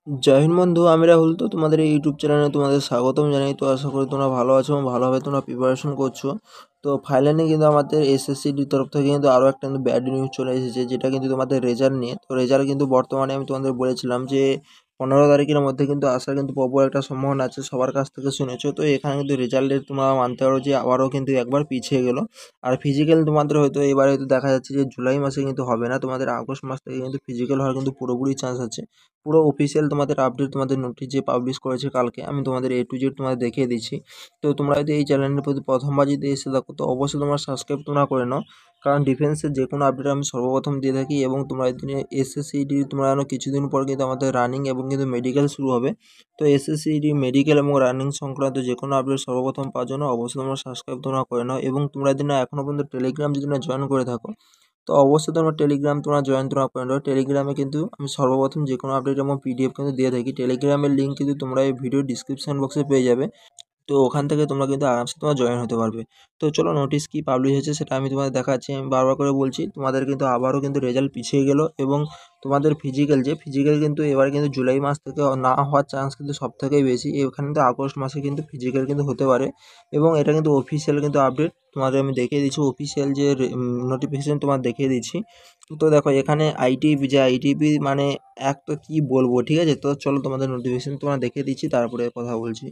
জয় হিন্দ বন্ধু, আমি রাহুল। তো তোমাদের এই ইউটিউব চ্যানেলে তোমাদের স্বাগতম জানাই। তো আশা করি তোমরা ভালো আছো এবং ভালোভাবে তোমরা প্রিপারেশন করছো। তো ফাইনালি কিন্তু আমাদের এসএসসির তরফ থেকে কিন্তু আরও একটা কিন্তু ব্যাড নিউজ চলে এসেছে, যেটা কিন্তু তোমাদের রেজাল্ট নিয়ে। তো রেজাল্ট কিন্তু বর্তমানে আমি তোমাদের বলেছিলাম যে 15 তারিখের মধ্যে কিন্তু আসার কিন্তু প্রবল একটা সম্ভাবনা আছে, সবার কাছ থেকে শুনেছো। তো এখানে কিন্তু রেজাল্টের তোমরা মানতে পারো যে আবারও কিন্তু একবার পিছিয়ে গেলো। আর ফিজিক্যাল তোমাদের হয়তো এবারে হয়তো দেখা যাচ্ছে যে জুলাই মাসে কিন্তু হবে না, তোমাদের আগস্ট মাস থেকে কিন্তু ফিজিক্যাল হওয়ার কিন্তু পুরোপুরি চান্স আছে। পুরো অফিসিয়াল তোমাদের আপডেট, তোমাদের নোটিশ যে পাবলিশ করেছে কালকে, আমি তোমাদের A to Z তোমাদের দেখিয়ে দিচ্ছি। তো তোমরা যদি এই চ্যানেলের প্রতি প্রথমবার যদি এসে থাকো তো অবশ্যই তোমরা সাবস্ক্রাইব তোমরা করে নাও, কারণ ডিফেন্সের যে কোনো আপডেট আমি সর্বপ্রথম দিয়ে থাকি। এবং তোমরা যদি এসএসসিডি তোমরা জানো কিছুদিন পর কিন্তু আমাদের রানিং এবং কিন্তু মেডিকেল শুরু হবে। তো এসএসসিডি মেডিকেল এবং রানিং সংক্রান্ত যে কোনো আপডেট সর্বপ্রথম পাওয়ার জন্য অবশ্যই তোমরা সাবস্ক্রাইব তোমরা করে নাও। এবং তোমরা যদি না এখনও পর্যন্ত টেলিগ্রাম যদি না জয়েন করে থাকো তো অবশ্যই তোমরা টেলিগ্রাম তোমরা জয়েন তোমরা করে নাও। টেলিগ্রামে কিন্তু আমি সর্বপ্রথম যে কোনো আপডেট এবং পিডিএফ কিন্তু দিয়ে থাকি। টেলিগ্রামের লিঙ্ক কিন্তু তোমরা এই ভিডিও ডিসক্রিপশন বক্সে পেয়ে যাবে। তো ওখান থেকে তোমরা কিন্তু আরামসে তোমরা জয়েন হতে পারবে। তো চলো নোটিশ কি পাবলিশ হয়েছে সেটা আমি তোমাদের দেখাচ্ছি। আমি বারবার করে বলছি, তোমাদের কিন্তু আবারও কিন্তু রেজাল্ট পিছিয়ে গেল। এবং তোমাদের ফিজিক্যাল কিন্তু এবার কিন্তু জুলাই মাস থেকে না হওয়ার চান্স কিন্তু সব থেকেই বেশি। এখানে তো আগস্ট মাসে কিন্তু ফিজিক্যাল কিন্তু হতে পারে। এবং এটা কিন্তু অফিসিয়াল কিন্তু আপডেট তোমাদের আমি দেখিয়ে দিচ্ছি, অফিসিয়াল যে নোটিফিকেশান তোমার দেখিয়ে দিচ্ছি। তো দেখো এখানে আইটিপি, যে আইটিপি মানে এক তো কী বলবো, ঠিক আছে। তো চলো তোমাদের নোটিফিকেশান তোমার দেখিয়ে দিচ্ছি, তারপরে কথা বলছি।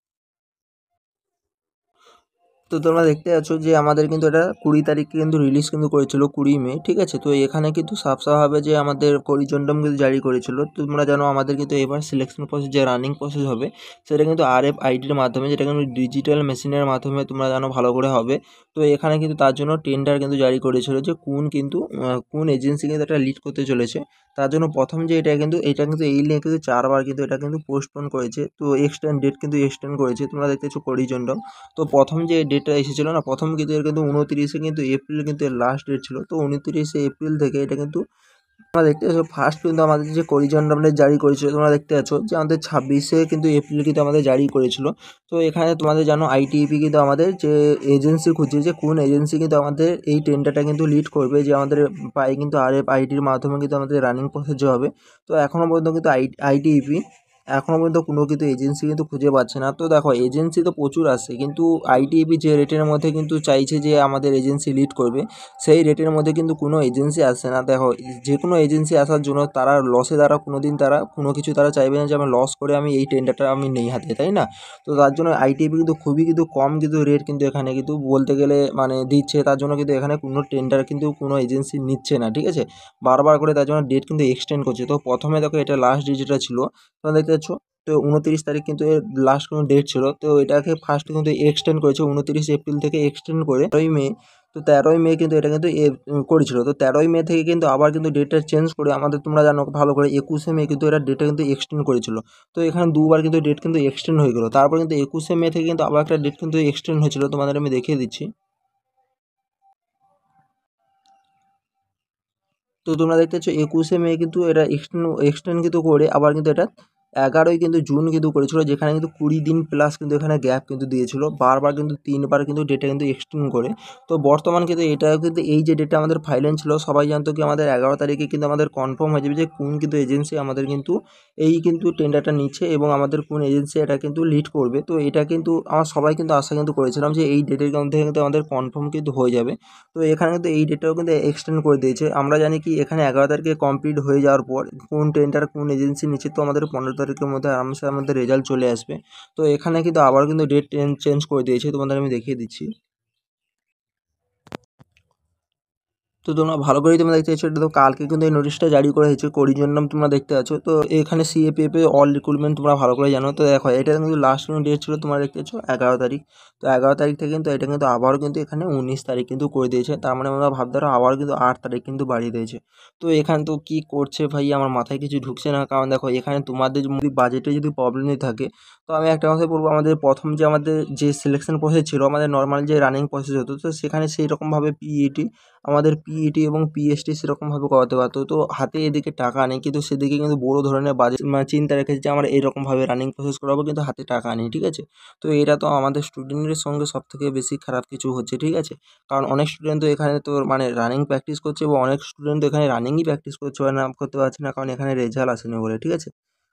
তো তোমরা দেখতে পাচ্ছ যে আমাদের কিন্তু এটা 20 তারিখে কিন্তু রিলিজ কিন্তু করেছিল, 20 মে, ঠিক আছে। তো এখানে কিন্তু সাফসাফাভাবে যে আমাদের করিজন্ডম কিন্তু জারি করেছিল। তো তোমরা জানো আমাদের কিন্তু এবার সিলেকশন প্রসেস যে রানিং প্রসেস হবে সেটা কিন্তু RFIDর মাধ্যমে, যেটা কিন্তু ডিজিটাল মেশিনের মাধ্যমে তোমরা জানো ভালো করে হবে। তো এখানে কিন্তু তার জন্য টেন্ডার কিন্তু জারি করেছিল যে কোন এজেন্সি কিন্তু এটা লিড করতে চলেছে। তার জন্য প্রথম যে এটা কিন্তু এই নিয়ে কিন্তু 4বার কিন্তু এটা কিন্তু পোস্টপোন করেছে। তো ডেট কিন্তু এক্সটেন্ড করেছে, তোমরা দেখতে পাচ্ছ করিজন্ডম। তো প্রথম যে ডেটটা এসেছিলো না, প্রথম কিন্তু এর কিন্তু 29 কিন্তু এপ্রিল কিন্তু এর লাস্ট ডেট ছিল। তো 29 এপ্রিল থেকে এটা কিন্তু তোমরা দেখতে পাচ্ছ ফার্স্ট কিন্তু আমাদের যে করিজন্ডামটা জারি করেছিল, তোমরা দেখতে পাচ্ছ যে আমাদের 26 কিন্তু এপ্রিল কিন্তু আমাদের জারি করেছিল। তো এখানে তোমাদের জানো আইটিইপি কিন্তু আমাদের যে এজেন্সি খুঁজছে, যে কোন এজেন্সি কিন্তু আমাদের এই টেন্ডারটা কিন্তু লিড করবে, যে আমাদের পায়ে কিন্তু RFIDর মাধ্যমে কিন্তু আমাদের রানিং প্রসেস হবে। তো এখনও পর্যন্ত কিন্তু আইটিইপি এখনও পর্যন্ত কোনো কিন্তু এজেন্সি কিন্তু খুঁজে পাচ্ছে না। তো দেখো এজেন্সি তো প্রচুর আসছে, কিন্তু আইটিইপি যে রেটের মধ্যে কিন্তু চাইছে যে আমাদের এজেন্সি লিড করবে, সেই রেটের মধ্যে কিন্তু কোনো এজেন্সি আসছে না। দেখো যে কোনো এজেন্সি আসার জন্য তারা লসে দ্বারা কোনো দিন তারা কোনো কিছু তারা চাইবে না যে আমি লস করে আমি এই টেন্ডারটা আমি নেই হাতে, তাই না। তো তার জন্য আইটিইপি কিন্তু খুবই কিন্তু কম কিন্তু রেট কিন্তু এখানে কিন্তু বলতে গেলে মানে দিচ্ছে। তার জন্য কিন্তু এখানে কোনো টেন্ডার কিন্তু কোনো এজেন্সি নিচ্ছে না, ঠিক আছে। বারবার করে তার জন্য ডেট কিন্তু এক্সটেন্ড করছে। তো প্রথমে দেখো এটা লাস্ট ডেট যেটা ছিল তোমরা দেখতে পাচ্ছ, তো 29 তারিখ কিন্তু এর লাস্ট কোনো ডেট ছিল। তো এটাকে ফার্স্ট কিন্তু এক্সটেন্ড করেছে 29 এপ্রিল থেকে এক্সটেন্ড করে 13ই মে। তো 13ই মে কিন্তু এটা কিন্তু করেছিল। তো 13ই মে থেকে কিন্তু আবার কিন্তু ডেটটা চেঞ্জ করে আমাদের তোমরা জানো ভালো করে 21শে মে কিন্তু এটা ডেটটা কিন্তু এক্সটেন্ড করেছিল। তো এখানে দুবার কিন্তু ডেট কিন্তু এক্সটেন্ড হয়ে গেলো। তারপর কিন্তু 21শে মে থেকে কিন্তু আবার একটা ডেট কিন্তু এক্সটেন্ড হয়েছিল, তোমাদের আমি দেখিয়ে দিচ্ছি। তো তোমরা দেখতে পাচ্ছ 21শে মে কিন্তু এটা এক্সটেন্ড কিন্তু করে আবার কিন্তু এটা 11ই কিন্তু জুন কিন্তু করেছিল, যেখানে কিন্তু 20 দিন প্লাস কিন্তু এখানে গ্যাপ কিন্তু দিয়েছিল। বারবার কিন্তু 3বার কিন্তু ডেটটা কিন্তু এক্সটেন্ড করে। তো বর্তমান কিন্তু এটাও কিন্তু এই যে ডেটটা আমাদের ফাইনাল ছিল, সবাই জানতো কি আমাদের 11 তারিখে কিন্তু আমাদের কনফার্ম হয়ে যাবে যে কোন কিন্তু এজেন্সি আমাদের কিন্তু এই কিন্তু টেন্ডারটা নিচ্ছে এবং আমাদের কোন এজেন্সি এটা কিন্তু লিড করবে। তো এটা কিন্তু আমার সবাই কিন্তু আশা কিন্তু করেছিলাম যে এই ডেটের মধ্যে কিন্তু আমাদের কনফার্ম কিন্তু হয়ে যাবে। তো এখানে কিন্তু এই ডেটটাও কিন্তু এক্সটেন্ড করে দিয়েছে। আমরা জানি কি এখানে 11 তারিখে কমপ্লিট হয়ে যাওয়ার পর কোন টেন্ডার কোন এজেন্সি নিচ্ছে, তো আমাদের 15 তারিখের মধ্যে আরামসে আমাদের রেজাল্ট চলে আসবে। তো এখানে কিন্তু আবার কিন্তু ডেট চেঞ্জ করে দিয়েছে, তোমাদের আমি দেখিয়ে দিচ্ছি। তো তোমরা ভালো করেই তোমরা দেখতে পাচ্ছ, এটা তো কালকে কিন্তু এই নোটিশটা জারি করা হয়েছে করিজন্ডম, তোমরা দেখতে পাচ্ছ। তো এখানে সিএপিএফ অল রিক্রুটমেন্ট তোমরা ভালো করে জানো। তো দেখো এটা কিন্তু লাস্ট কোনো ডেট ছিল, তোমরা দেখতে পাচ্ছ 11 তারিখ। তো 11 তারিখ থেকে কিন্তু এটা কিন্তু আবারও কিন্তু এখানে 19 তারিখ কিন্তু করে দিয়েছে। তার মানে আমরা ভাবতে পারো আবার কিন্তু 8 তারিখ কিন্তু বাড়িয়ে দিয়েছে। তো এখানে তো কী করছে ভাই, আমার মাথায় কিছু ঢুকছে না। কারণ দেখো এখানে তোমাদের যদি বাজেটে যদি প্রবলেম যদি থাকে, তো আমি একটা কথাই বলবো, আমাদের প্রথম যে আমাদের যে সিলেকশন প্রসেস ছিল, আমাদের নর্মাল যে রানিং প্রসেস হতো, তো সেখানে সেই রকমভাবে পিইটি এবং পিএসটি সেরকমভাবে করাতে পারতো। তো হাতে এদিকে টাকা নেই, কিন্তু সেদিকে কিন্তু বড় ধরনের বাজেট মানে চিন্তা রেখেছে যে আমরা এরকমভাবে রানিং প্রসেস করাবো, কিন্তু হাতে টাকা নেই, ঠিক আছে। তো এটা তো আমাদের স্টুডেন্টের সঙ্গে সবথেকে বেশি খারাপ কিছু হচ্ছে, ঠিক আছে। কারণ অনেক স্টুডেন্ট তো এখানে তো মানে রানিং প্র্যাকটিস করছে এবং অনেক স্টুডেন্ট তো এখানে রানিংই প্র্যাকটিস করতে পারছে না, কারণ এখানে রেজাল্ট আসেনি বলে, ঠিক আছে।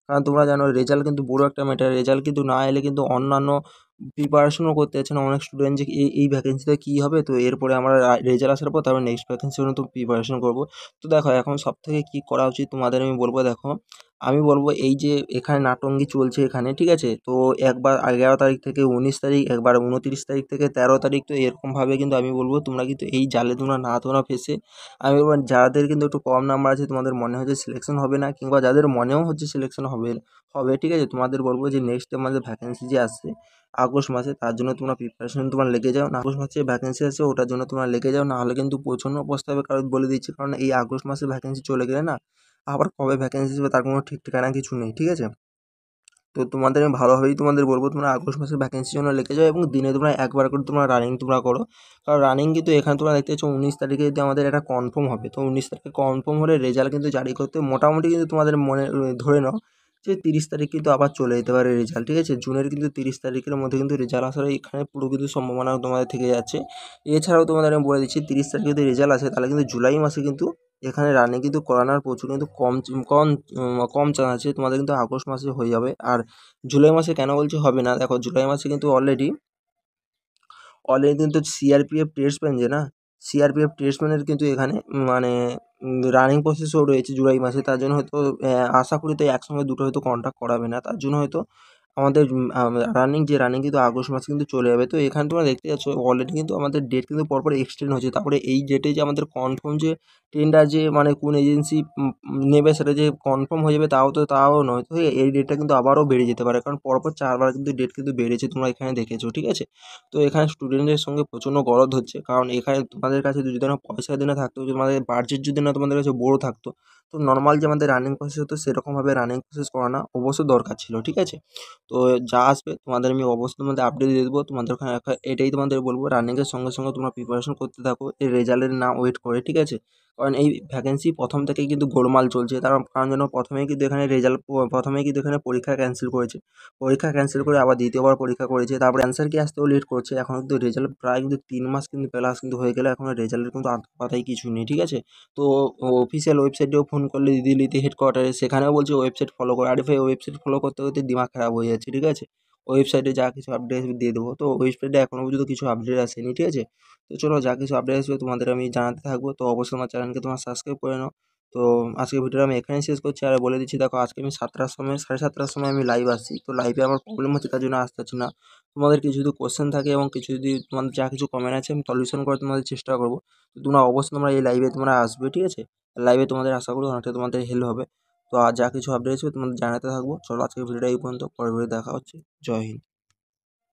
কারণ তোমরা জানো রেজাল্ট কিন্তু বড় একটা ম্যাটার। রেজাল্ট কিন্তু না এলে কিন্তু অন্যান্য প্রিপারেশনও করতে পারছে না অনেক স্টুডেন্ট, যে এই ভ্যাকেন্সিতে কী হবে, তো এরপরে আমরা রেজাল্ট আসার পর তারপর নেক্সট ভ্যাকেন্সির জন্য তো প্রিপারেশন করবো। তো দেখো এখন সবথেকে কী করা উচিত তোমাদের আমি বলবো। দেখো আমি বলবো এই যে এখানে নাটঙ্গি চলছে এখানে, ঠিক আছে, তো একবার 11 তারিখ থেকে 19 তারিখ, একবার 29 তারিখ থেকে 13 তারিখ, তো এরকমভাবে কিন্তু আমি বলবো তোমরা কিন্তু এই জালে তোমরা ফেসে, আমি বলবো যাদের কিন্তু একটু কম নাম্বার আছে, তোমাদের মনে হচ্ছে সিলেকশন হবে না, কিংবা যাদের মনেও হচ্ছে সিলেকশন হবে হবে ঠিক আছে, তোমাদের বলবো যে নেক্সট আমাদের ভ্যাকেন্সি যে আসছে আগস্ট মাসে, তার জন্য তোমরা প্রিপারেশন তোমার লেগে যাও না। আগস্ট মাসে ভ্যাকেন্সি আছে, ওটার জন্য তোমরা লেগে যাও, না হলে কিন্তু প্রচণ্ড অবস্থা হবে। কারণ বলে দিচ্ছি, কারণ এই আগস্ট মাসে ভ্যাকেন্সি চলে গেলে না, আবার কবে ভ্যাকেন্সি আসবে তার কোনো ঠিক ঠিকানা কিছু নেই, ঠিক আছে। তো তোমাদের আমি ভালোভাবেই তোমাদের বলবো তোমরা আগস্ট মাসে ভ্যাকেন্সির জন্য লিখে যাও, এবং দিনে তোমরা একবার করে তোমরা রানিং তোমরা করো। কারণ রানিং কিন্তু এখানে তোমরা দেখতে পাচ্ছ 19 তারিখে যদি আমাদের এটা কনফার্ম হবে, তো 19 তারিখে কনফার্ম হলে রেজাল্ট কিন্তু জারি করতে মোটামুটি কিন্তু তোমাদের মনে ধরে নাও যে 30 তারিখ কিন্তু আবার চলে যেতে পারে রেজাল্ট, ঠিক আছে। জুনের কিন্তু 30 তারিখের মধ্যে কিন্তু রেজাল্ট আসার এখানে পুরো কিন্তু সম্ভাবনা তোমাদের থেকে যাচ্ছে। এছাড়াও তোমাদের আমি বলে দিচ্ছি 30 তারিখে যদি রেজাল্ট আসে, তাহলে কিন্তু জুলাই মাসে কিন্তু এখানে রানিং কিন্তু করানোর প্রচুর কিন্তু কম চান্স আছে, তোমাদের কিন্তু আগস্ট মাসে হয়ে যাবে। আর জুলাই মাসে কেন বলছি হবে না, দেখো জুলাই মাসে কিন্তু অলরেডি কিন্তু সিআরপিএফ টেস্টম্যান যে না, সিআরপিএফ টেস্টম্যানের কিন্তু এখানে মানে রানিং প্রসেসও রয়েছে জুলাই মাসে, তার জন্য হয়তো আশা করি তো একসঙ্গে দুটো হয়তো কন্ট্যাক্ট করাবে না, তার জন্য হয়তো আমাদের রানিং কিন্তু আগস্ট মাসে কিন্তু চলে যাবে। তো এখানে তোমরা দেখতে পাচ্ছ অলরেডি কিন্তু আমাদের ডেট কিন্তু পরপর এক্সটেন্ড হচ্ছে। তারপরে এই ডেটে যে আমাদের কনফার্ম যে টেন্ডার যে মানে কোন এজেন্সি নেবে সেটা যে কনফার্ম হয়ে যাবে তাও নয়। তো এই ডেটটা কিন্তু আবারও বেড়ে যেতে পারে, কারণ পরপর 4বার কিন্তু ডেট কিন্তু বেড়েছে, তোমরা এখানে দেখেছো, ঠিক আছে। তো এখানে স্টুডেন্টদের সঙ্গে প্রচণ্ড গলদ হচ্ছে, কারণ এখানে তোমাদের কাছে যদি না পয়সা যদি না থাকতো, তোমাদের বাজেট যদি না তোমাদের কাছে বড় থাকতো, তো নর্মাল যে আমাদের রানিং প্রসেস হতো সেরকমভাবে রানিং প্রসেস করানো অবশ্য দরকার ছিল, ঠিক আছে। তো যা আসবে তোমাদের আমি অবশ্যই তোমাদের আপডেট দিয়ে দেবো। তোমাদের ওখানে এটাই তোমাদের বলবো, রানিংয়ের সঙ্গে সঙ্গে তোমরা প্রিপারেশন করতে থাকো, এই রেজাল্টের না ওয়েট করে, ঠিক আছে। কারণ এই ভ্যাকেন্সি প্রথম থেকেই কিন্তু গোলমাল চলছে, কারণ যেন প্রথমেই কিন্তু এখানে প্রথমেই কিন্তু এখানে পরীক্ষা ক্যান্সেল করেছে, পরীক্ষা ক্যান্সেল করে আবার দ্বিতীয়বার পরীক্ষা করেছে, তারপরে অ্যান্সার কি আসতেও লেট করছে। এখন কিন্তু রেজাল্ট প্রায় কিন্তু 3 মাস কিন্তু প্লাস কিন্তু হয়ে গেলে এখনও রেজাল্টের কিন্তু পাতাই কিছু নেই, ঠিক আছে। তো অফিসিয়াল ওয়েবসাইটেও ফোন করলে দিল্লিতে হেডকোয়ার্টারে, সেখানেও বলছে ওয়েবসাইট ফলো করে। আরে ভাই ওয়েবসাইট ফলো করতে করতে দিমাগ খারাপ হয়ে যাচ্ছে, ঠিক আছে। ওয়েবসাইটে যা কিছু আপডেট আসবে দিয়ে দেবো, তো ওয়েবসাইটে এখনও পর্যন্ত কিছু আপডেট আসেনি, ঠিক আছে। তো চলো যা কিছু আপডেট আসবে তোমাদের আমি জানাতে থাকবো। তো অবশ্যই আমার চ্যানেলকে তোমার সাবস্ক্রাইব করে নাও। তো আজকের ভিডিওটা আমি এখানেই শেষ করছি, আর বলে দিচ্ছি দেখো আজকে আমি 7টার সময় 7:30টার সময় আমি লাইভ আসছি, তো লাইভে আমার প্রবলেম হচ্ছে তার জন্য আসতে পারছি না। তোমাদের কিছু যদি কোশ্চেন থাকে এবং কিছু যদি তোমাদের যা কিছু কমেন্ট আছে আমি সলিউশন করার তোমাদের চেষ্টা করবো। তো তোমরা অবশ্যই তোমরা এই লাইভে তোমরা আসবে, ঠিক আছে। লাইভে তোমাদের আশা করি অনেকটা তোমাদের হেল্প হবে। তো আর যা কিছু আপডেট আসবে তোমাদের জানাতে থাকবো। চলো আজকের ভিডিওটা এই পর্যন্ত, পরের ভিডিও দেখা হচ্ছে। জয় হিন্দ।